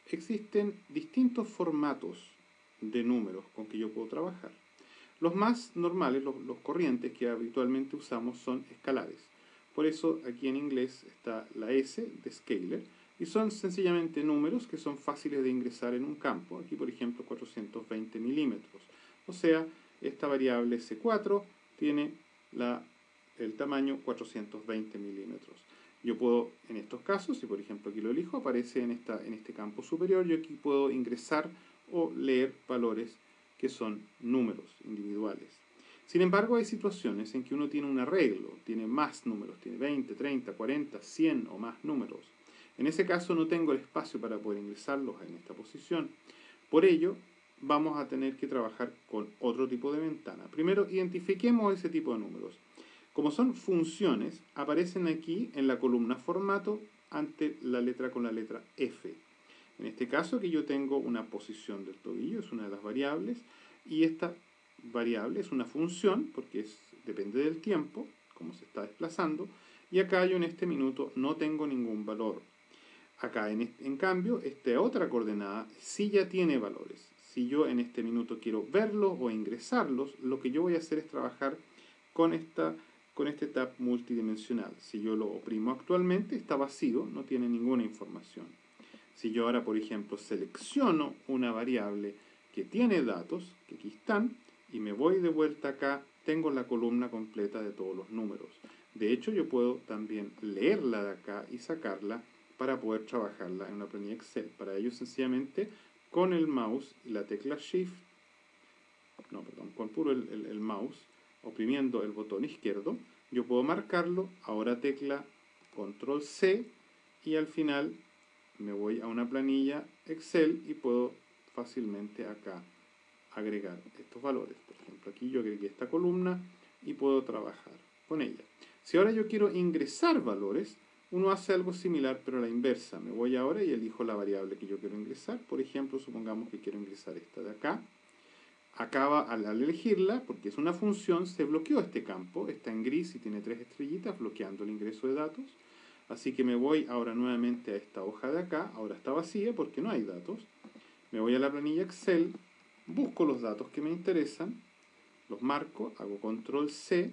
existen distintos formatos de números con que yo puedo trabajar. Los más normales, los corrientes que habitualmente usamos son escalares. Por eso aquí en inglés está la S de scalar y son sencillamente números que son fáciles de ingresar en un campo. Aquí por ejemplo 420 milímetros. O sea, esta variable C4 tiene el tamaño 420 milímetros. Yo puedo, en estos casos, si por ejemplo aquí lo elijo, aparece en este campo superior, yo aquí puedo ingresar o leer valores que son números individuales. Sin embargo, hay situaciones en que uno tiene un arreglo, tiene más números, tiene 20, 30, 40, 100 o más números. En ese caso no tengo el espacio para poder ingresarlos en esta posición. Por ello, vamos a tener que trabajar con otro tipo de ventana. Primero, identifiquemos ese tipo de números. Como son funciones, aparecen aquí en la columna formato ante la letra con la letra F. En este caso aquí yo tengo una posición del tobillo, es una de las variables, y esta variable es una función, porque depende del tiempo, cómo se está desplazando, y acá yo en este minuto no tengo ningún valor. Acá en cambio, esta otra coordenada sí ya tiene valores. Si yo en este minuto quiero verlos o ingresarlos, lo que yo voy a hacer es trabajar con este tab multidimensional. Si yo lo oprimo actualmente, está vacío, no tiene ninguna información. Si yo ahora, por ejemplo, selecciono una variable que tiene datos, que aquí están, y me voy de vuelta acá, tengo la columna completa de todos los números. De hecho, yo puedo también leerla de acá y sacarla para poder trabajarla en una planilla Excel. Para ello, sencillamente, con el mouse y la tecla Shift, con puro el mouse, oprimiendo el botón izquierdo, yo puedo marcarlo, ahora tecla Control C, y al final me voy a una planilla Excel y puedo fácilmente acá agregar estos valores. Por ejemplo, aquí yo agregué esta columna y puedo trabajar con ella. Si ahora yo quiero ingresar valores, uno hace algo similar pero a la inversa. Me voy ahora y elijo la variable que yo quiero ingresar. Por ejemplo, supongamos que quiero ingresar esta de acá. Acaba al elegirla, porque es una función, se bloqueó este campo, está en gris y tiene 3 estrellitas bloqueando el ingreso de datos. Así que me voy ahora nuevamente a esta hoja de acá, ahora está vacía porque no hay datos. Me voy a la planilla Excel, busco los datos que me interesan, los marco, hago Control C,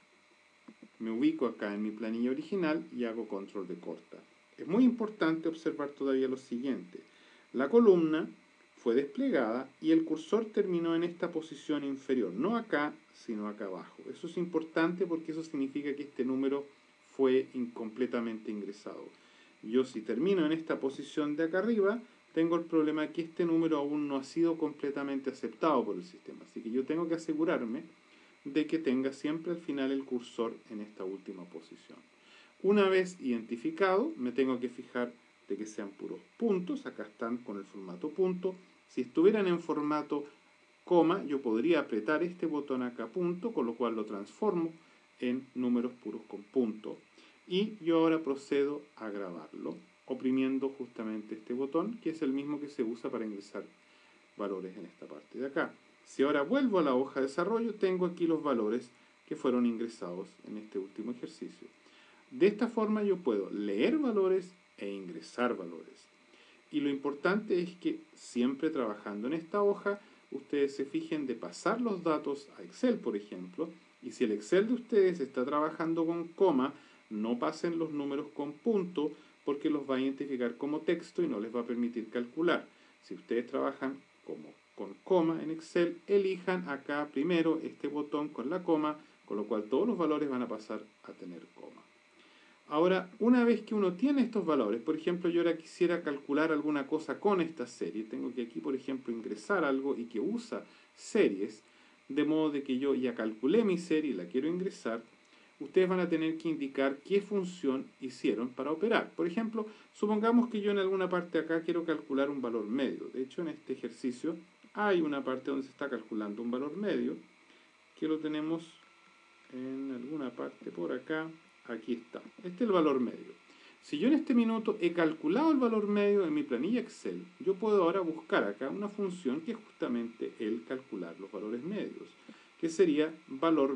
me ubico acá en mi planilla original y hago Control V corta. Es muy importante observar todavía lo siguiente. La columna fue desplegada y el cursor terminó en esta posición inferior, no acá, sino acá abajo. Eso es importante porque eso significa que este número fue incompletamente ingresado. Yo si termino en esta posición de acá arriba, tengo el problema de que este número aún no ha sido completamente aceptado por el sistema. Así que yo tengo que asegurarme de que tenga siempre al final el cursor en esta última posición. Una vez identificado, me tengo que fijar de que sean puros puntos. Acá están con el formato punto. Si estuvieran en formato coma, yo podría apretar este botón acá punto, con lo cual lo transformo en números puros con punto. Y yo ahora procedo a grabarlo, oprimiendo justamente este botón, que es el mismo que se usa para ingresar valores en esta parte de acá. Si ahora vuelvo a la hoja de desarrollo, tengo aquí los valores que fueron ingresados en este último ejercicio. De esta forma yo puedo leer valores e ingresar valores. Y lo importante es que siempre trabajando en esta hoja, ustedes se fijen de pasar los datos a Excel, por ejemplo, y si el Excel de ustedes está trabajando con coma, no pasen los números con punto, porque los va a identificar como texto y no les va a permitir calcular. Si ustedes trabajan con coma en Excel, elijan acá primero este botón con la coma, con lo cual todos los valores van a pasar a tener coma. Ahora, una vez que uno tiene estos valores, por ejemplo, yo ahora quisiera calcular alguna cosa con esta serie, tengo que aquí, por ejemplo, ingresar algo y que usa series, de modo de que yo ya calculé mi serie y la quiero ingresar, ustedes van a tener que indicar qué función hicieron para operar. Por ejemplo, supongamos que yo en alguna parte acá quiero calcular un valor medio. De hecho, en este ejercicio hay una parte donde se está calculando un valor medio, que lo tenemos en alguna parte por acá. Aquí está. Este es el valor medio. Si yo en este minuto he calculado el valor medio en mi planilla Excel, yo puedo ahora buscar acá una función que es justamente el calcular los valores medios, que sería valor,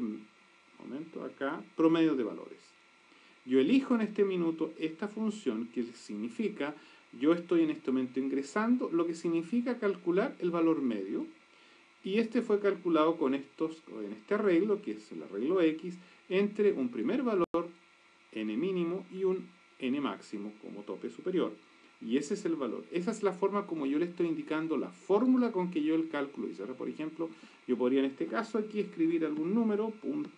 acá, promedio de valores. Yo elijo en este minuto esta función que significa Yo estoy en este momento ingresando, lo que significa calcular el valor medio, y este fue calculado en este arreglo, que es el arreglo X, entre un primer valor n mínimo y un n máximo como tope superior. Y ese es el valor. Esa es la forma como yo le estoy indicando la fórmula con que yo el cálculo hice. Ahora, por ejemplo, yo podría en este caso aquí escribir algún número,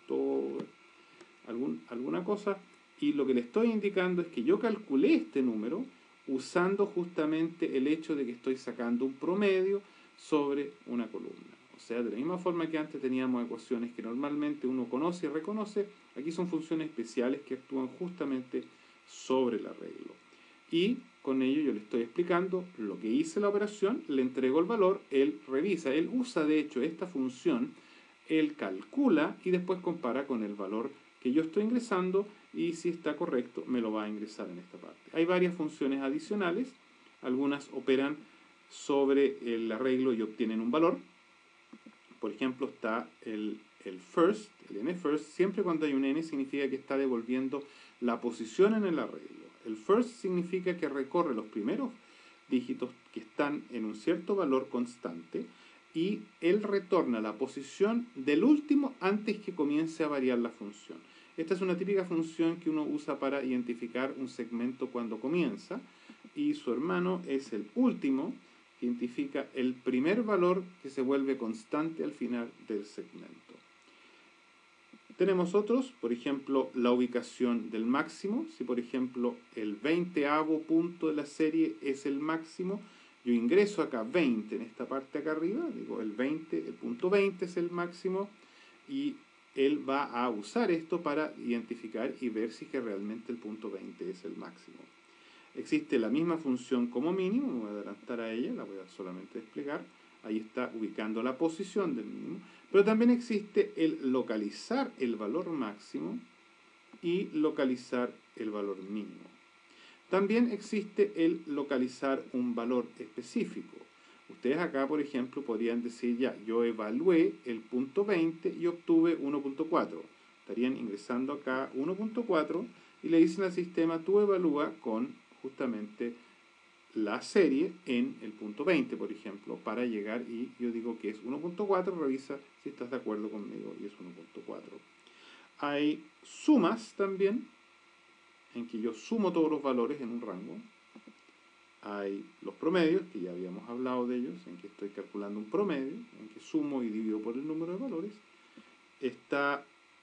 alguna cosa, y lo que le estoy indicando es que yo calculé este número usando justamente el hecho de que estoy sacando un promedio sobre una columna. O sea, de la misma forma que antes teníamos ecuaciones que normalmente uno conoce y reconoce, aquí son funciones especiales que actúan justamente sobre el arreglo. Y con ello yo le estoy explicando lo que hice la operación, le entrego el valor, él revisa, él usa de hecho esta función, él calcula y después compara con el valor que yo estoy ingresando y si está correcto me lo va a ingresar en esta parte. Hay varias funciones adicionales, algunas operan sobre el arreglo y obtienen un valor. Por ejemplo, está el first, el n first, siempre cuando hay un n significa que está devolviendo la posición en el arreglo. El first significa que recorre los primeros dígitos que están en un cierto valor constante y él retorna la posición del último antes que comience a variar la función. Esta es una típica función que uno usa para identificar un segmento cuando comienza y su hermano es el último, que identifica el primer valor que se vuelve constante al final del segmento. Tenemos otros, por ejemplo, la ubicación del máximo. Si por ejemplo el 20avo punto de la serie es el máximo, yo ingreso acá 20 en esta parte acá arriba, digo el punto 20 es el máximo y él va a usar esto para identificar y ver si que realmente el punto 20 es el máximo. Existe la misma función como mínimo, me voy a adelantar a ella, la voy a solamente explicar. Ahí está ubicando la posición del mínimo. Pero también existe el localizar el valor máximo y localizar el valor mínimo. También existe el localizar un valor específico. Ustedes acá, por ejemplo, podrían decir ya, yo evalué el punto 20 y obtuve 1.4. Estarían ingresando acá 1.4 y le dicen al sistema, tú evalúa con justamente la serie en el punto 20, por ejemplo, para llegar y yo digo que es 1.4, revisa si estás de acuerdo conmigo y es 1.4. Hay sumas también, en que yo sumo todos los valores en un rango. Hay los promedios, que ya habíamos hablado de ellos, en que estoy calculando un promedio, en que sumo y divido por el número de valores. Está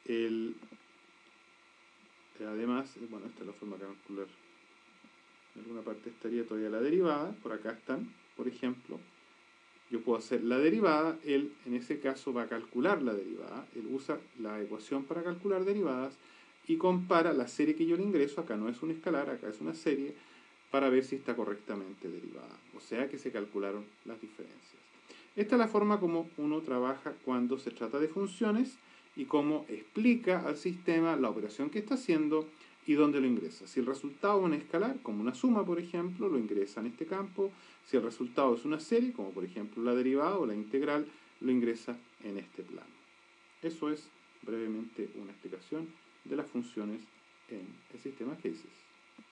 además, bueno, esta es la forma de calcular. En alguna parte estaría todavía la derivada, por acá están, por ejemplo. Yo puedo hacer la derivada, él en ese caso va a calcular la derivada, él usa la ecuación para calcular derivadas y compara la serie que yo le ingreso, acá no es un escalar, acá es una serie, para ver si está correctamente derivada. O sea que se calcularon las diferencias. Esta es la forma como uno trabaja cuando se trata de funciones y cómo explica al sistema la operación que está haciendo y dónde lo ingresa. Si el resultado es un escalar, como una suma, por ejemplo, lo ingresa en este campo. Si el resultado es una serie, como por ejemplo la derivada o la integral, lo ingresa en este plano. Eso es brevemente una explicación de las funciones en el sistema Cases.